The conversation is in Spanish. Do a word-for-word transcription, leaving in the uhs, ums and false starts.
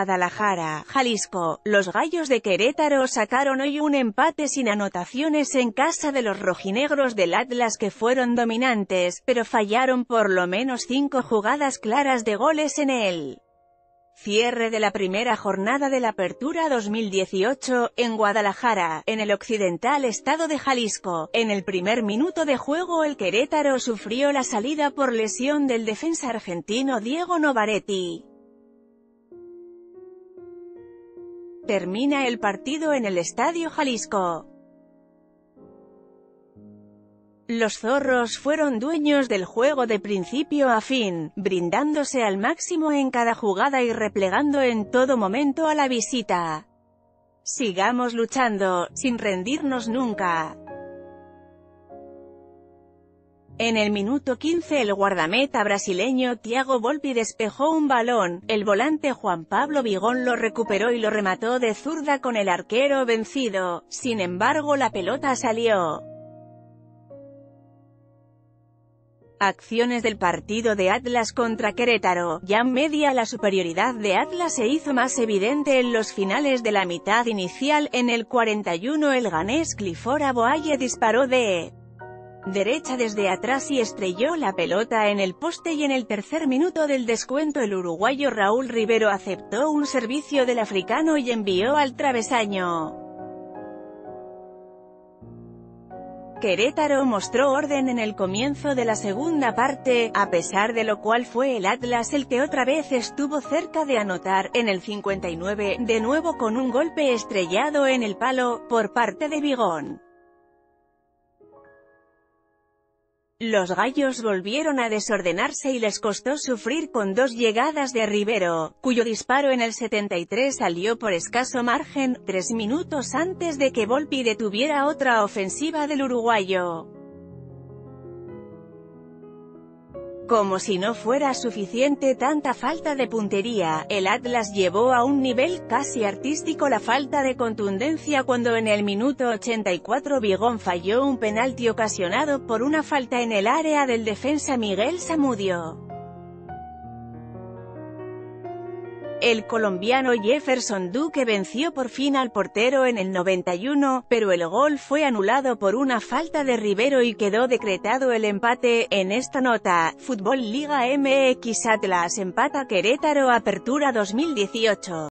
Guadalajara, Jalisco. Los Gallos de Querétaro sacaron hoy un empate sin anotaciones en casa de los rojinegros del Atlas, que fueron dominantes, pero fallaron por lo menos cinco jugadas claras de goles en el cierre de la primera jornada de la Apertura dos mil dieciocho, en Guadalajara, en el occidental estado de Jalisco. En el primer minuto de juego el Querétaro sufrió la salida por lesión del defensa argentino Diego Novaretti. Termina el partido en el Estadio Jalisco. Los zorros fueron dueños del juego de principio a fin, brindándose al máximo en cada jugada y replegando en todo momento a la visita. Sigamos luchando, sin rendirnos nunca. En el minuto quince el guardameta brasileño Thiago Volpi despejó un balón, el volante Juan Pablo Vigón lo recuperó y lo remató de zurda con el arquero vencido, sin embargo la pelota salió. Acciones del partido de Atlas contra Querétaro. Ya media la superioridad de Atlas se hizo más evidente en los finales de la mitad inicial. En el cuarenta y uno el ganés Clifford Aboaye disparó de derecha desde atrás y estrelló la pelota en el poste, y en el tercer minuto del descuento el uruguayo Raúl Rivero aceptó un servicio del africano y envió al travesaño. Querétaro mostró orden en el comienzo de la segunda parte, a pesar de lo cual fue el Atlas el que otra vez estuvo cerca de anotar. En el cincuenta y nueve, de nuevo con un golpe estrellado en el palo, por parte de Vigón. Los gallos volvieron a desordenarse y les costó sufrir con dos llegadas de Rivero, cuyo disparo en el setenta y tres salió por escaso margen, tres minutos antes de que Volpi detuviera otra ofensiva del uruguayo. Como si no fuera suficiente tanta falta de puntería, el Atlas llevó a un nivel casi artístico la falta de contundencia cuando en el minuto ochenta y cuatro Vigón falló un penalti ocasionado por una falta en el área del defensa Miguel Zamudio. El colombiano Jefferson Duque venció por fin al portero en el noventa y uno, pero el gol fue anulado por una falta de Rivero y quedó decretado el empate. En esta nota, Fútbol Liga M X Atlas empata Querétaro Apertura dos mil dieciocho.